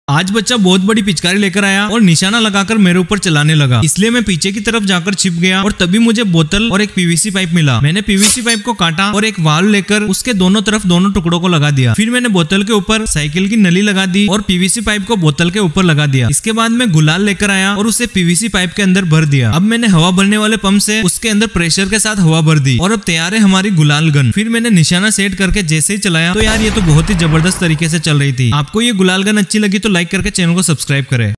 आज बच्चा बहुत बड़ी पिचकारी लेकर आया और निशाना लगाकर मेरे ऊपर चलाने लगा, इसलिए मैं पीछे की तरफ जाकर छिप गया और तभी मुझे बोतल और एक पीवीसी पाइप मिला। मैंने पीवीसी पाइप को काटा और एक वाल्व लेकर उसके दोनों तरफ दोनों टुकड़ों को लगा दिया। फिर मैंने बोतल के ऊपर साइकिल की नली लगा दी और पीवीसी पाइप को बोतल के ऊपर लगा दिया। इसके बाद मैं गुलाल लेकर आया और उसे पीवीसी पाइप के अंदर भर दिया। अब मैंने हवा भरने वाले पंप से उसके अंदर प्रेशर के साथ हवा भर दी और अब तैयार है हमारी गुलाल गन। फिर मैंने निशाना सेट करके जैसे ही चलाया तो यार ये तो बहुत ही जबरदस्त तरीके से चल रही थी। आपको ये गुलाल गन अच्छी लगी तो लाइक करके चैनल को सब्सक्राइब करें।